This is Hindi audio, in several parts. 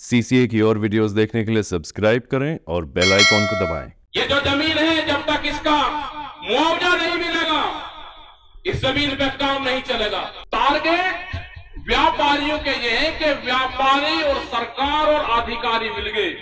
सीसीए की और वीडियोस देखने के लिए सब्सक्राइब करें और बेल आइकॉन को दबाएं। ये जो जमीन है, जब तक इसका मुआवजा नहीं मिलेगा इस जमीन पे काम नहीं चलेगा। टारगेट व्यापारियों के ये है कि व्यापारी और सरकार और अधिकारी मिल गए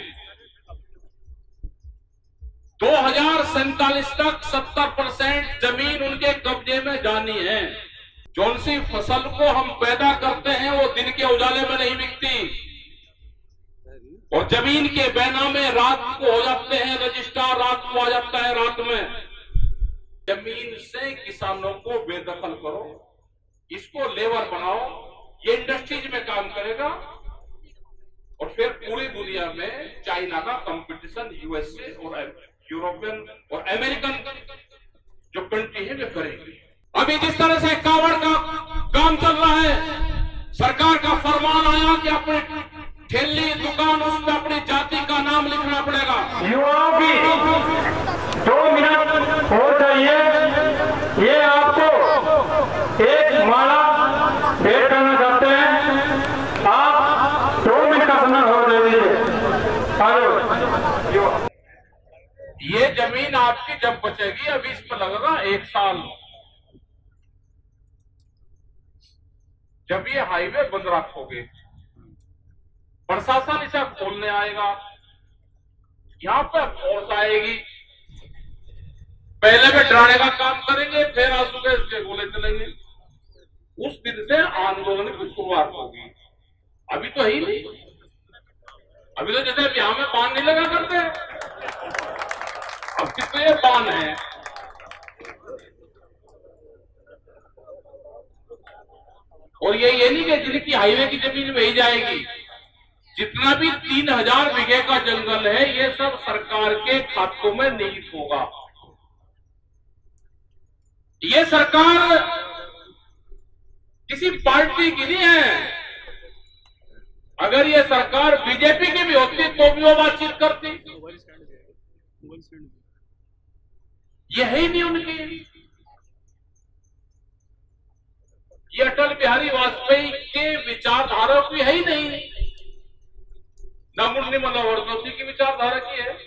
2047 तक 70% जमीन उनके कब्जे में जानी है। जौन सी फसल को हम पैदा करते हैं वो दिन के उजाले में नहीं बिकती और जमीन के बैनामे रात को हो जाते हैं, रजिस्ट्रार रात को आ जाता है रात में। जमीन से किसानों को बेदखल करो, इसको लेबर बनाओ, ये इंडस्ट्रीज में काम करेगा और फिर पूरी दुनिया में चाइना का कंपटीशन यूएसए और यूरोपियन और अमेरिकन जो कंट्री है वे करेगी। अभी जिस तरह से कावड़ का काम चल रहा है, सरकार का फरमान आया कि अपने ठेली दुकान उस पर अपनी जाति का नाम लिखना पड़ेगा। युवाओं की 2 मिनट हो जाइए, ये आपको एक माला भेंट करना चाहते हैं। आप 2 मिनट का समय हो दीजिए। ये जमीन आपकी जब बचेगी, अभी इस पर लगेगा 1 साल। जब ये हाईवे बंद रखोगे, प्रशासन इसे खोलने आएगा, यहां पर फोर्स आएगी, पहले में डराने का काम करेंगे, फिर आंसू के इसके गोले चलेंगे। उस दिन से आंदोलन की शुरुआत होगी। अभी तो है ही नहीं, अभी तो जैसे यहां में बांध नहीं लगा करते, अब कितने बांध हैं। और ये नहीं कि जिनकी हाईवे की जमीन वही जाएगी, जितना भी 3000 बीघे का जंगल है ये सब सरकार के खातों में निहित होगा। ये सरकार किसी पार्टी की नहीं है। अगर ये सरकार बीजेपी की भी होती तो भी वो बातचीत करती। ये है ही नहीं उनकी। ये अटल बिहारी वाजपेयी के विचारधारा की है ही नहीं, न मुरली मनोहर जोशी की विचारधारा की है।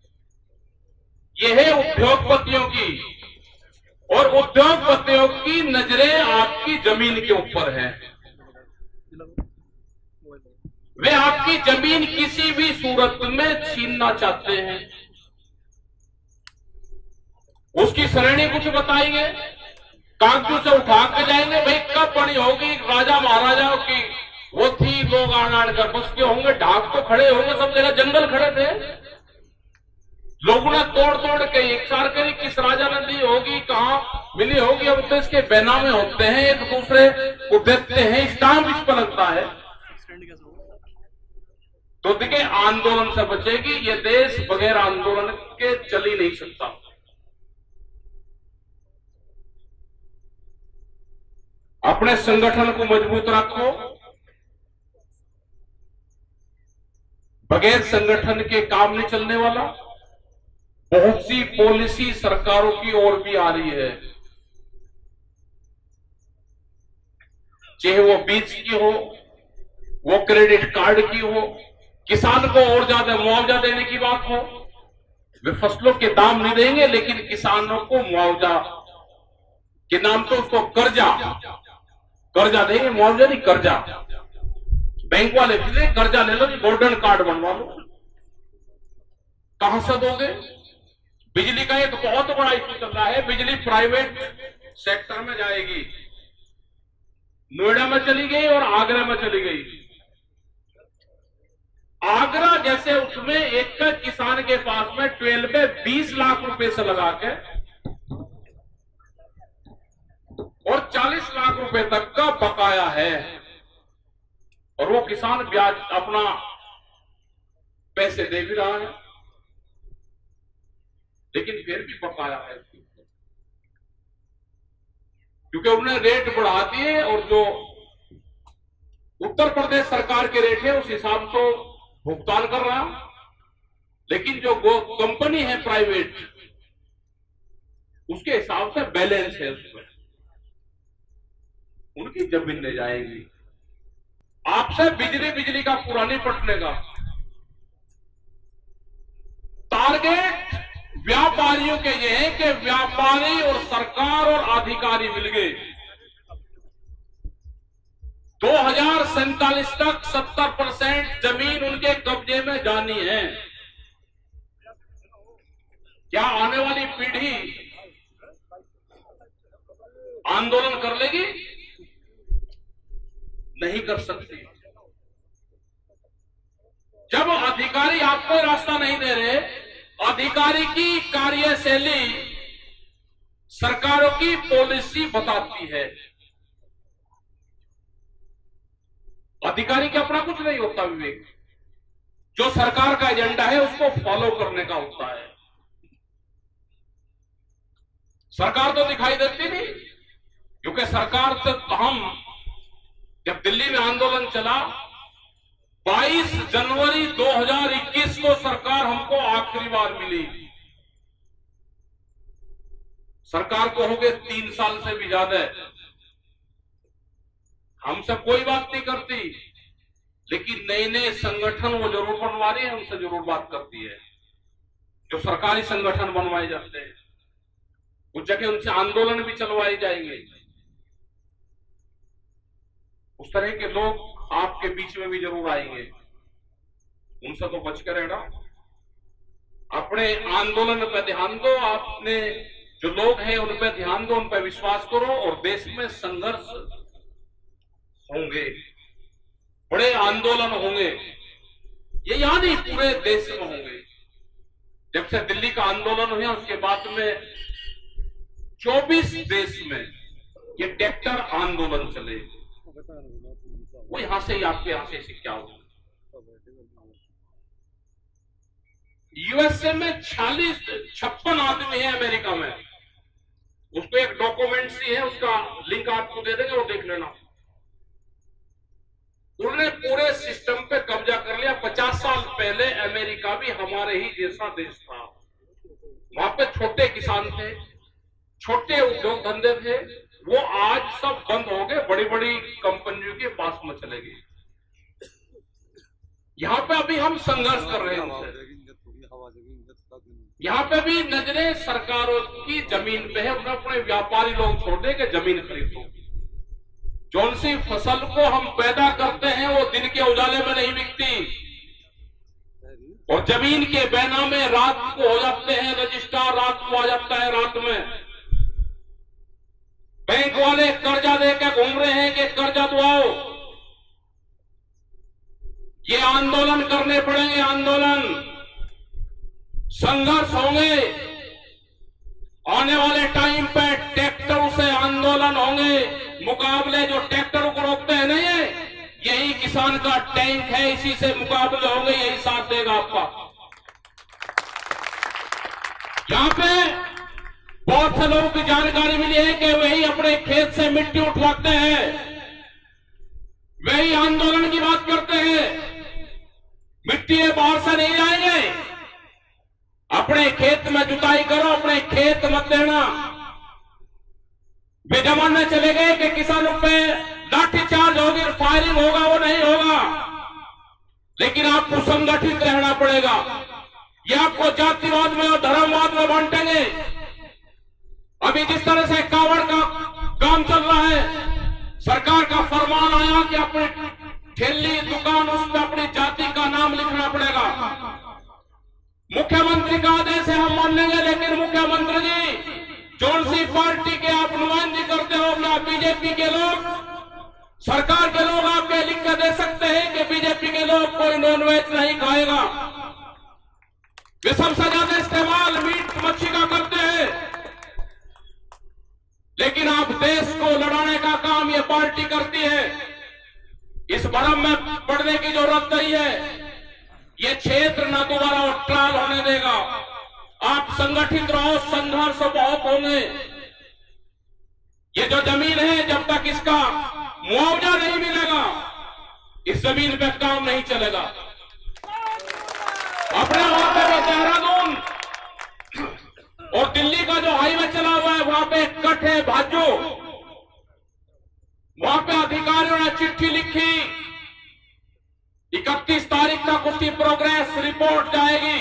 यह है उद्योगपतियों की, और उद्योगपतियों की नजरें आपकी जमीन के ऊपर है। वे आपकी जमीन किसी भी सूरत में छीनना चाहते हैं। उसकी श्रेणी कुछ बताएंगे, कागजों से उठा के जाएंगे, भाई कब बनी होगी राजा महाराजाओं की, वो थी, लोग आड़ कर बस के होंगे, ढाक तो खड़े होंगे, सब जगह जंगल खड़े थे, लोगों ने तोड़ तोड़ के एक सार करी, किस राजा ने दी होगी, कहां मिली होगी। अब तो इसके बैनामे होते हैं, एक दूसरे को देते हैं, स्टाम्प इस पर लगता है। तो देखिए, आंदोलन से बचेगी ये देश, बगैर आंदोलन के चल ही नहीं सकता। अपने संगठन को मजबूत रखो, बगैर संगठन के काम नहीं चलने वाला। बहुत सी पॉलिसी सरकारों की ओर भी आ रही है, चाहे वो बीज की हो, वो क्रेडिट कार्ड की हो, किसान को और ज्यादा मुआवजा देने की बात हो। वे फसलों के दाम नहीं देंगे, लेकिन किसानों को मुआवजा के नाम तो उसको कर्जा देंगे, मुआवजा नहीं, कर्जा। बैंक वाले फिर कर्जा ले लो जी, गोल्डन कार्ड बनवा लो। कहां से दोगे? बिजली का एक बहुत बड़ा इशू चल रहा है, बिजली प्राइवेट सेक्टर में जाएगी। नोएडा में चली गई और आगरा में चली गई। आगरा जैसे उसमें एक किसान के पास में 12 में 20 लाख रुपए से लगा के और 40 लाख रुपए तक का बकाया है, और वो किसान ब्याज अपना पैसे दे भी रहा है, लेकिन फिर भी बकाया है, क्योंकि उन्होंने रेट बढ़ा दिए। और जो उत्तर प्रदेश सरकार के रेट है उस हिसाब से भुगतान कर रहा, लेकिन जो कंपनी है प्राइवेट उसके हिसाब से बैलेंस है, उसमें उनकी जमीन ले जाएंगी। आपसे बिजली का पूरा नहीं पटने का। टारगेट व्यापारियों के ये है कि व्यापारी और सरकार और अधिकारी मिल गए 2047 तक 70% जमीन उनके कब्जे में जानी है। क्या आने वाली पीढ़ी आंदोलन कर लेगी? नहीं कर सकती। जब अधिकारी आपको रास्ता नहीं दे रहे, अधिकारी की कार्यशैली सरकारों की पॉलिसी बताती है। अधिकारी के अपना कुछ नहीं होता विवेक, जो सरकार का एजेंडा है उसको फॉलो करने का होता है। सरकार तो दिखाई देती नहीं, क्योंकि सरकार से हम जब दिल्ली में आंदोलन चला 22 जनवरी 2021 को सरकार हमको आखिरी बार मिली। सरकार को हो गए 3 साल से भी ज्यादा। हमसे कोई बात नहीं करती, लेकिन नए नए संगठन वो जरूर बनवा रही है, हमसे जरूर बात करती है। जो सरकारी संगठन बनवाए जाते हैं उस जगह उनसे आंदोलन भी चलवाए जाएंगे। उस तरह के लोग आपके बीच में भी जरूर आएंगे, उनसे तो बच कर रहना। अपने आंदोलन पर ध्यान दो, आपने जो लोग हैं उन पर ध्यान दो, उन पर विश्वास करो। और देश में संघर्ष होंगे, बड़े आंदोलन होंगे, ये याद ही पूरे देश में होंगे। जब से दिल्ली का आंदोलन हुआ उसके बाद में 24 देश में ये ट्रैक्टर आंदोलन चले। वो यहां से ही आपके यहां से क्या हो। यूएसए में 56 आदमी है, अमेरिका में उसको एक डॉक्यूमेंट सी है, उसका लिंक आपको दे देंगे, वो देख लेना। उन्होंने पूरे सिस्टम पे कब्जा कर लिया। 50 साल पहले अमेरिका भी हमारे ही जैसा देश था। वहां पे छोटे किसान थे, छोटे उद्योग धंधे थे, वो आज सब बंद हो गए, बड़ी बड़ी कंपनियों के पास में चले गए। यहां पे अभी हम संघर्ष कर रहे हैं उनसे। यहां पे भी नजरें सरकारों की जमीन पे है। उन्हें अपने व्यापारी लोग छोड़ दे के जमीन खरीदो। जौन सी फसल को हम पैदा करते हैं वो दिन के उजाले में नहीं बिकती, और जमीन के बैनामे रात को हो जाते हैं रजिस्ट्रार, रात को आ जाता है रात में। बैंक वाले कर्जा देकर घूम रहे हैं कि कर्जा दुआओ। ये आंदोलन करने पड़ेंगे, आंदोलन संघर्ष होंगे। आने वाले टाइम पे ट्रैक्टरों से आंदोलन होंगे, मुकाबले जो ट्रैक्टरों को रोकते हैं नहीं है, यही किसान का टैंक है, इसी से मुकाबले होंगे, यही साथ देगा आपका। यहां पे बहुत से लोगों की जानकारी मिली है कि वही अपने खेत से मिट्टी उठवाते हैं, वही आंदोलन की बात करते हैं। मिट्टी बाहर से नहीं आएंगे, अपने खेत में जुताई करो, अपने खेत मत लेना। वे जमाने चले गए कि किसानों पे लाठीचार्ज होगी, फायरिंग होगा, वो नहीं होगा। लेकिन आपको संगठित रहना पड़ेगा। ये आपको जातिवाद में और धर्मवाद में बांटेंगे। अभी जिस तरह से कावड़ का काम चल रहा है, सरकार का फरमान आया कि अपनी ठेली दुकान उस पर अपनी जाति का नाम लिखना पड़ेगा। मुख्यमंत्री का आदेश है, हम मान लेंगे, लेकिन मुख्यमंत्री जी जौन सी पार्टी के आप नुमाइंदगी करते हो, ना बीजेपी के लोग, सरकार के लोग आपके लिख कर दे सकते हैं कि बीजेपी के लोग कोई नॉनवेज नहीं खाएगा। वे सबसे ज्यादा इस्तेमाल मीट मच्छी का करते हैं, लेकिन आप देश को लड़ाने का काम ये पार्टी करती है। इस भरम में पड़ने की जरूरत नहीं है। ये क्षेत्र न दोबारा उट्राल होने देगा। आप संगठित रहो, संघर्ष बहुत होंगे। ये जो जमीन है, जब तक इसका मुआवजा नहीं मिलेगा, इस जमीन पे काम नहीं चलेगा। अपने वहां पे भी देहरादून और दिल्ली का जो हाईवे चला हुआ है, वहां पे कट है भाजो। वहां पे अधिकारियों ने चिट्ठी लिखी 31 तारीख तक उसकी प्रोग्रेस रिपोर्ट जाएगी।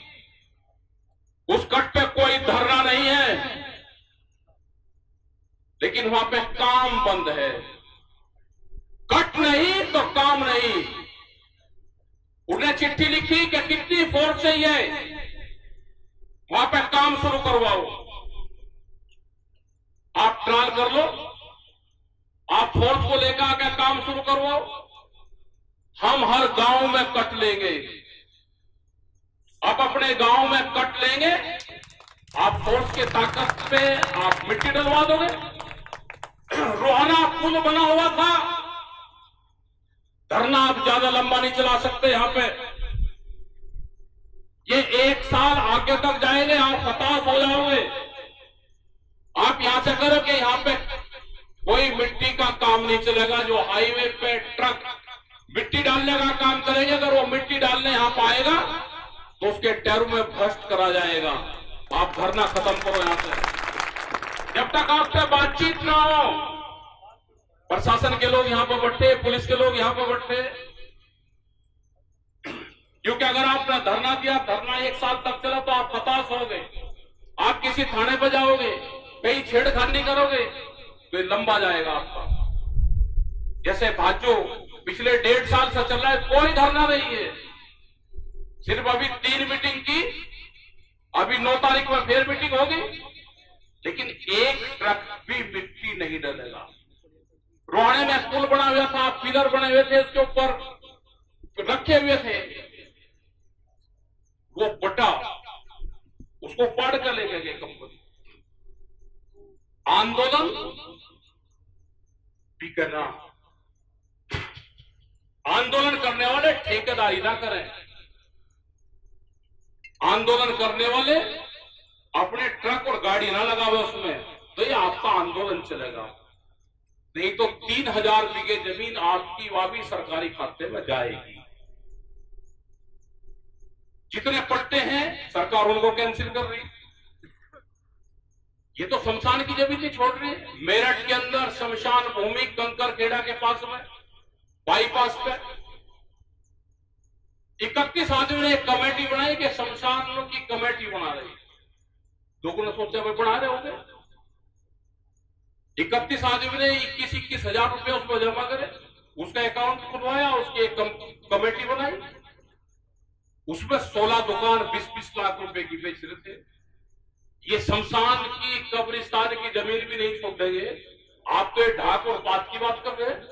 उस कट पे कोई धरना नहीं है, लेकिन वहां पे काम बंद है। कट नहीं तो काम नहीं। उन्हें चिट्ठी लिखी कि कितनी फोर्स चाहिए, वहां पे काम शुरू करवाओ। आप ट्रायल कर लो, आप फोर्स को लेकर आकर काम शुरू करवाओ। हम हर गांव में कट लेंगे। आप अपने गांव में कट लेंगे, आप फोर्स के ताकत पे आप मिट्टी डलवा दोगे। रोहाना पुल बना हुआ था, धरना आप ज्यादा लंबा नहीं चला सकते। यहां पे ये 1 साल आगे तक जाएंगे, आप हताश हो जाओगे। आप यहां से करो कि यहां पे कोई मिट्टी का काम नहीं चलेगा। जो हाईवे पे ट्रक मिट्टी डालने का काम करेंगे, अगर वो मिट्टी डालने यहां पाएगा तो उसके टैरू में भ्रष्ट करा जाएगा। आप धरना खत्म करो यहां से। जब तक आपसे बातचीत ना हो, प्रशासन के लोग यहां पर बैठे, पुलिस के लोग यहां पर बैठे, क्योंकि अगर आपने धरना दिया, धरना 1 साल तक चला तो आप हताश होगे। आप किसी थाने पर जाओगे, कहीं छेड़खानी करोगे तो ये लंबा जाएगा आपका। जैसे भाजो पिछले 1.5 साल से चल रहा है, कोई धरना नहीं है। सिर्फ अभी 3 मीटिंग की, अभी 9 तारीख में फिर मीटिंग होगी, लेकिन एक ट्रक भी मिट्टी नहीं डलेगा। रोहाने में पुल बना हुआ था, पिलर बने हुए थे, उसके ऊपर रखे हुए थे, वो बटा, उसको पाड़ कर लेके गए कंपनी। आंदोलन भी करना, आंदोलन करने वाले ठेकेदारी ना करें। आंदोलन करने वाले अपने ट्रक और गाड़ी ना लगावे उसमें, तो ये आपका आंदोलन चलेगा। नहीं तो 3000 बीघे जमीन आपकी वापी सरकारी खाते में जाएगी। जितने पट्टे हैं सरकार उनको कैंसिल कर रही। ये तो शमशान की जमीन नहीं छोड़ रही। मेरठ के अंदर शमशान भूमि कंकर खेड़ा के पास में बाईपास पे 31 आदमी ने एक कमेटी बनाई कि शमशानों की कमेटी बना रही। लोगों ने सोचा भाई बना रहे होंगे। 31 आदमी ने 21 हजार रुपये उसमें जमा करे, उसका अकाउंट खुलवाया, उसकी एक कमेटी बनाई, उसमें 16 दुकान 20-20 लाख रुपए की बेच रहे थे। ये शमशान की कब्रिस्तान की जमीन भी नहीं छोड़ देंगे। आप तो ढाक और बात की बात कर रहे हैं।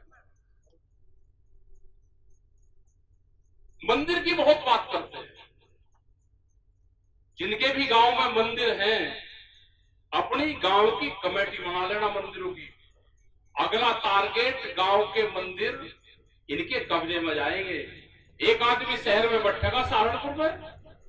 मंदिर की बहुत बात करते हैं। जिनके भी गांव में मंदिर हैं, अपनी गांव की कमेटी बना लेना मंदिरों की। अगला टारगेट गांव के मंदिर इनके कब्जे में जाएंगे। एक आदमी शहर में बैठेगा सहारनपुर में,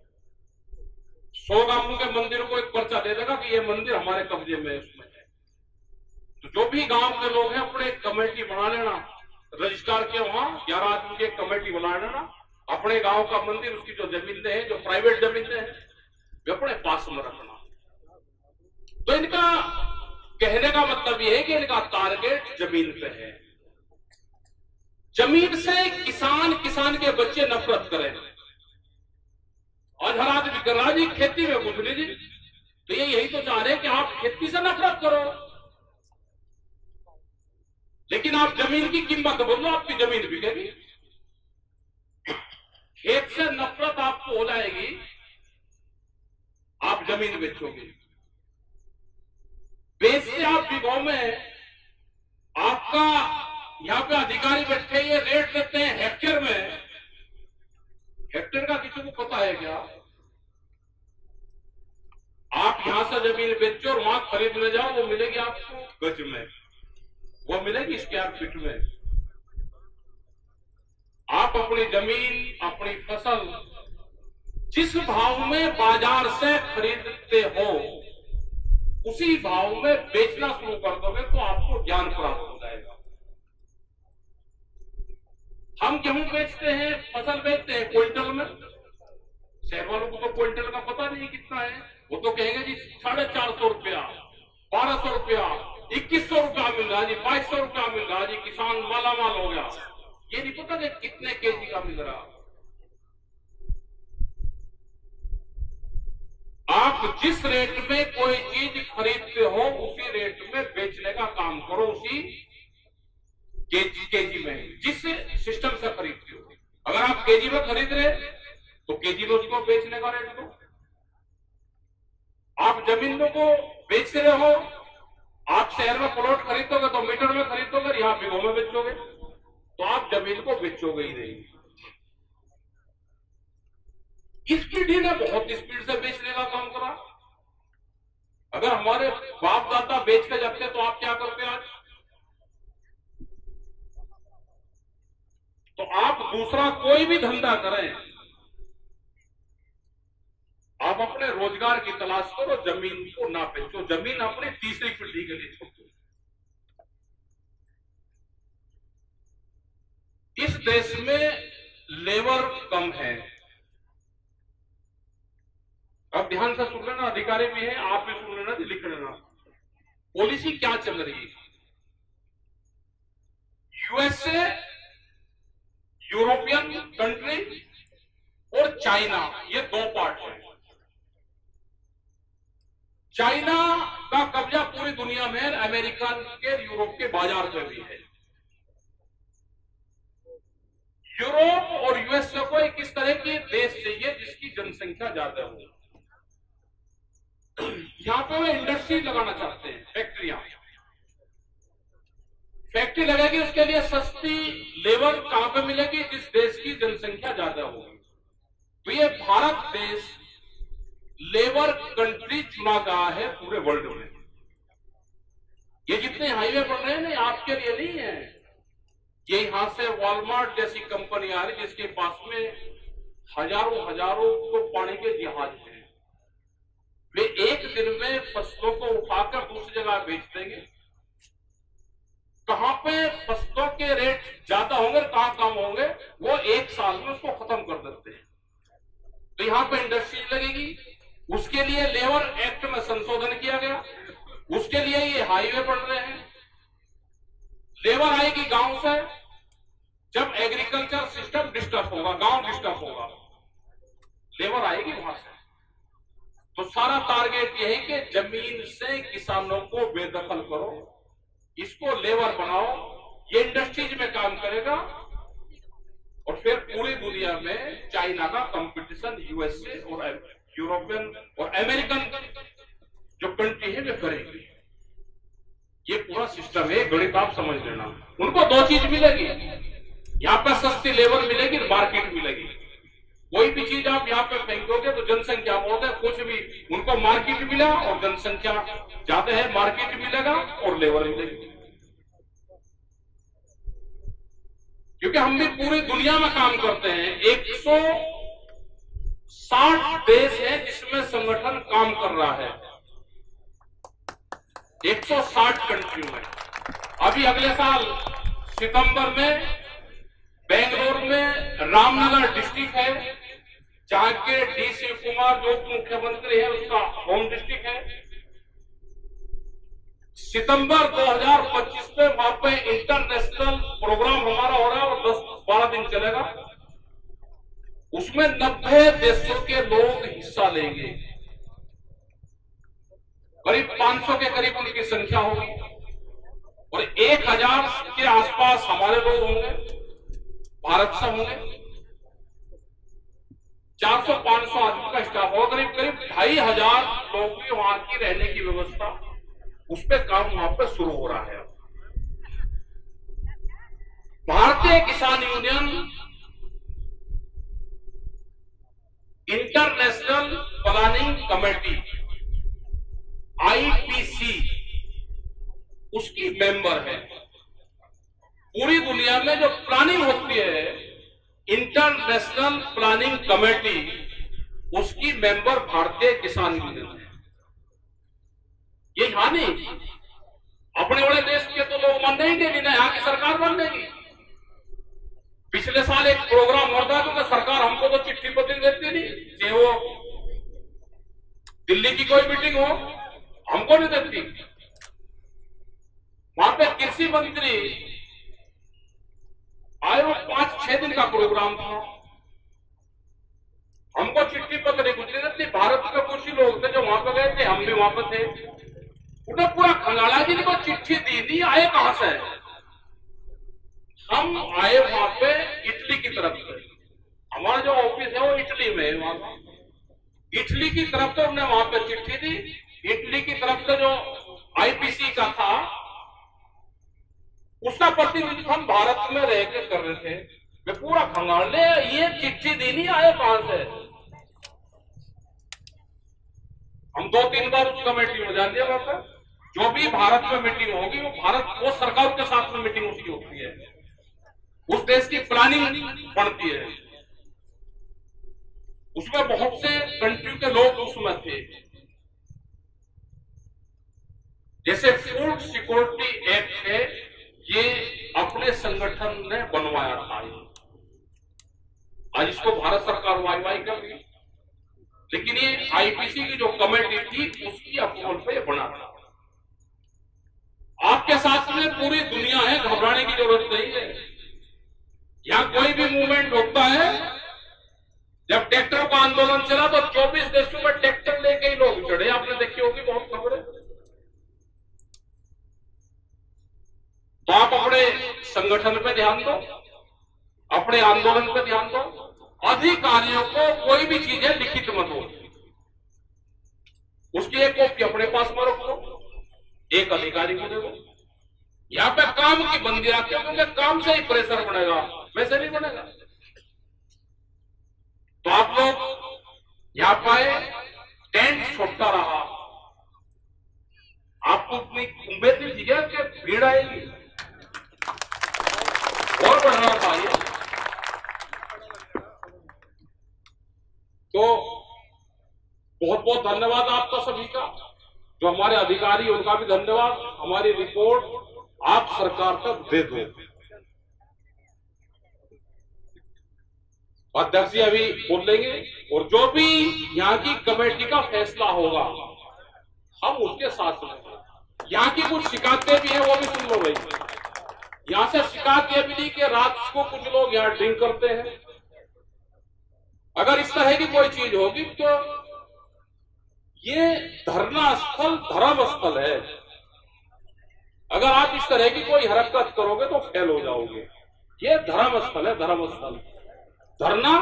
100 गांवों के मंदिरों को एक पर्चा दे देगा कि ये मंदिर हमारे कब्जे में है, उसमें है। तो जो भी गांव के लोग हैं अपने कमेटी बना लेना, रजिस्ट्रार के वहां 11 आदमी की एक कमेटी बना लेना। अपने गांव का मंदिर, उसकी जो जमीनें हैं, जो प्राइवेट जमीनें हैं, वे अपने पास में रखना। तो इनका कहने का मतलब यह है कि इनका टारगेट जमीन पे है। जमीन से किसान के बच्चे नफरत करें। और हर आदमी कर रहा जी खेती में कुछ नहीं जी, तो ये यही तो चाह रहे हैं कि आप खेती से नफरत करो, लेकिन आप जमीन की कीमत बोलो, आपकी जमीन बिकेगी। खेत से नफरत आपको हो जाएगी, आप जमीन बेचोगे। बेचते आप बिगाओ में, आपका यहां पे अधिकारी बैठे, ये रेट देते हैं हेक्टेयर में। हेक्टेयर का किसी को पता है क्या? आप यहां से जमीन बेचो और वहां खरीदने जाओ, वो मिलेगी आपको गज में, वो मिलेगी स्क्वायर फीट में। आप अपनी जमीन, अपनी फसल जिस भाव में बाजार से खरीदते हो, उसी भाव में बेचना शुरू कर दोगे तो आपको ज्ञान प्राप्त हो जाएगा। हम गेहूं बेचते हैं, फसल बेचते हैं क्विंटल में। शहर वालों को तो क्विंटल का पता नहीं कितना है। वो तो कहेंगे जी 450 रुपया, 1200 रुपया, 2100 रुपया मिल रहा जी, 2200 रुपया मिल रहा जी, किसान माला माल हो गया। ये नहीं पता कि कितने केजी का मिल रहा। आप जिस रेट में कोई चीज खरीदते हो उसी रेट में बेचने का काम करो, उसी केजी में, जिस सिस्टम से खरीदते हो। अगर आप केजी में खरीद रहे तो केजी में उसको बेचने का रेट दो। आप जमीनों को बेच रहे हो, आप शहर में प्लॉट खरीदोगे तो मीटर में खरीदोगे, यहां बिघों में बेचोगे, तो आप जमीन को बेचोगे ही नहीं। इस पीढ़ी ने बहुत स्पीड से बेचने का काम करा। अगर हमारे बाप दादा बेच के जाते तो आप क्या करते आज? तो आप दूसरा कोई भी धंधा करें, आप अपने रोजगार की तलाश करो, जमीन को ना बेचो। जमीन अपनी तीसरी पीढ़ी के लिए छोड़ दो। इस देश में लेबर कम है। अब ध्यान से सुन लेना, अधिकारी भी है, आप भी सुन लेना, लिख लेना। पॉलिसी क्या चल रही है? यूएसए, यूरोपियन कंट्री और चाइना, ये दो पार्ट है। चाइना का कब्जा पूरी दुनिया में, अमेरिका के, यूरोप के बाजार पे भी है। यूरोप और यूएसए को एक इस तरह के देश चाहिए जिसकी जनसंख्या ज्यादा हो। यहां पे वो इंडस्ट्री लगाना चाहते हैं, फैक्ट्रियां। फैक्ट्री लगेगी, उसके लिए सस्ती लेबर कहां पे मिलेगी? जिस देश की जनसंख्या ज्यादा होगी। तो ये भारत देश लेबर कंट्री चुना गया है पूरे वर्ल्ड में। ये जितने हाईवे बन रहे हैं ना, आपके लिए नहीं है। ये यहां से वॉलमार्ट जैसी कंपनी आ रही जिसके पास में हजारों तो पानी के जहाज हैं। वे एक दिन में फसलों को उठाकर दूसरी जगह बेच देंगे। कहां पे फसलों के रेट ज्यादा होंगे, कहां कम होंगे, वो एक साल में उसको खत्म कर देते हैं। तो यहां पे इंडस्ट्री लगेगी, उसके लिए लेबर एक्ट में संशोधन किया गया, उसके लिए ये हाईवे बन रहे हैं। लेबर आएगी गांव से, जब एग्रीकल्चर सिस्टम डिस्टर्ब होगा, गांव डिस्टर्ब होगा, लेबर आएगी वहां से। तो सारा टारगेट यह है कि जमीन से किसानों को बेदखल करो, इसको लेबर बनाओ, ये इंडस्ट्रीज में काम करेगा। और फिर पूरी दुनिया में चाइना का कंपटीशन यूएसए और यूरोपियन और अमेरिकन जो कंट्री है वे करेंगे। ये पूरा सिस्टम है, गणित आप समझ लेना। उनको दो चीज मिलेगी, यहां पर सस्ती लेबर मिलेगी, मार्केट मिलेगी। कोई भी चीज आप यहां पे फेंकोगे तो जनसंख्या बहुत है, कुछ भी उनको मार्केट मिला और जनसंख्या ज्यादा है, मार्केट मिलेगा और लेबर मिलेगी। क्योंकि हम भी पूरी दुनिया में काम करते हैं। 160 देश है जिसमें संगठन काम कर रहा है, 160 कंट्री में। अभी अगले साल सितंबर में बेंगलोर में रामनगर डिस्ट्रिक्ट है, जहां के डी शिव कुमार जो मुख्यमंत्री है उसका होम डिस्ट्रिक्ट है। सितंबर 2025 में वहां पे इंटरनेशनल प्रोग्राम हमारा हो रहा है और 10-12 दिन चलेगा। उसमें 90 देशों के लोग हिस्सा लेंगे, करीब 500 के करीब उनकी संख्या होगी और 1000 के आसपास हमारे लोग होंगे, भारत से होंगे। 400-500 आदमी का स्टाफ होगा, करीब 2500 लोग की वहां की रहने की व्यवस्था, उस पर काम वहां पर शुरू हो रहा है। Bharatiya Kisan Union international planning committee IPC उसकी मेंबर है। पूरी दुनिया में जो प्लानिंग होती है इंटरनेशनल प्लानिंग कमेटी, उसकी मेंबर भारतीय किसान यूनियन है। ये यहां नहीं, अपने बड़े देश के तो लोग मान देंगे, जिन्हें यहां की सरकार मान देगी। पिछले साल एक प्रोग्राम होता है तो सरकार हमको तो चिट्ठी पत्र देती नहीं, चाहे वो दिल्ली की कोई मीटिंग हो, हमको नहीं देती। वहां पे कृषि मंत्री आए वो 5-6 दिन का प्रोग्राम था। हमको चिट्ठी पत्र नहीं गुजरी थी। भारत के कुछ ही लोग थे जो वहां पे गए थे, हम भी वहां पे थे। उन्हें पूरा खंगाला जी को चिट्ठी दी आए कहां से? हम आए वहां पे इटली की तरफ से। हमारा जो ऑफिस है वो इटली में है। वहां इटली की तरफ से उन्होंने वहां पे चिट्ठी दी। इटली की तरफ से जो आईपीसी का था उसका प्रतिनिधित्व हम भारत में रह के कर रहे थे। मैं पूरा खंगाले ये चिट्ठी दी नहीं आए कहां से? हम 2-3 बार उस कमेटी में जान दिया था। जो भी भारत में मीटिंग होगी वो सरकार के साथ में मीटिंग उसकी होती है। उस देश की प्लानिंग बनती है। उसमें बहुत से कंट्री के लोग उसमें थे। जैसे फूड सिक्योरिटी एक्ट है, ये अपने संगठन ने बनवाया था। आज इसको भारत सरकार वाई कर रही, लेकिन ये आईपीसी की जो कमेटी थी उसकी अप्रूवल पे बना था। आपके साथ में पूरी दुनिया है, घबराने की जरूरत नहीं है। यहां कोई भी मूवमेंट होता है, जब ट्रैक्टर का आंदोलन चला तो 24 देशों में ट्रैक्टर लेके ही लोग चढ़े। आपने देखी होगी बहुत खबरें। तो आप अपने संगठन पे ध्यान दो, अपने आंदोलन पे ध्यान दो। अधिकारियों को कोई भी चीज है लिखित मत हो, उसकी एक कॉपी अपने पास में रखो, एक अधिकारी को दे दो। यहां पे काम की बंदी रखते हो क्योंकि काम से ही प्रेशर बनेगा, वैसे नहीं बनेगा। तो आप लोग यहां पाए, टेंट छोड़ता रहा। आपको उतनी उम्मीद नहीं थी क्या कि भीड़ आएगी और बढ़ना चाहिए। तो बहुत बहुत धन्यवाद आपका सभी का। जो हमारे अधिकारी उनका भी धन्यवाद। हमारी रिपोर्ट आप सरकार तक दे दो। अध्यक्ष जी अभी बोलेंगे और जो भी यहाँ की कमेटी का फैसला होगा हम उसके साथ हैं। यहाँ की कुछ शिकायतें भी हैं, वो भी सुन लो भाई। यहाँ से शिकायत ये मिली कि रात को कुछ लोग यहाँ ड्रिंक करते हैं। अगर इस तरह की कोई चीज होगी तो ये धरना स्थल धर्म स्थल है। अगर आप इस तरह की कोई हरकत करोगे तो फेल हो जाओगे। ये धर्म स्थल है, धर्म स्थल। धरना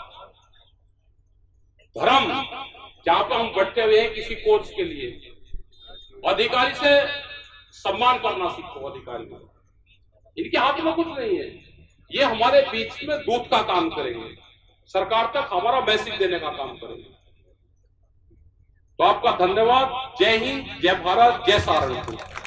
धर्म, जहां पर हम बैठे हुए हैं किसी कोच के लिए। अधिकारी से सम्मान करना सीखो। अधिकारी को इनके हाथ में कुछ नहीं है, ये हमारे बीच में दूत का काम करेंगे, सरकार तक हमारा मैसेज देने का काम करेंगे। तो आपका धन्यवाद। जय हिंद, जय भारत, जय सहारनपुर।